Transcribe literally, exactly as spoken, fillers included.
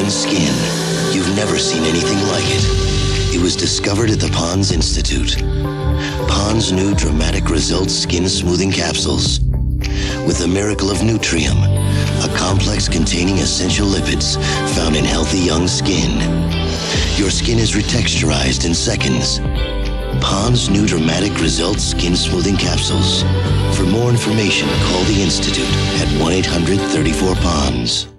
young skin. You've never seen anything like it. It was discovered at the Pond's Institute. Pond's new dramatic results skin smoothing capsules. With the miracle of Nutrium, a complex containing essential lipids found in healthy young skin. Your skin is retexturized in seconds. Pond's new dramatic results skin smoothing capsules. For more information, call the Institute at one eight hundred thirty-four PONDS.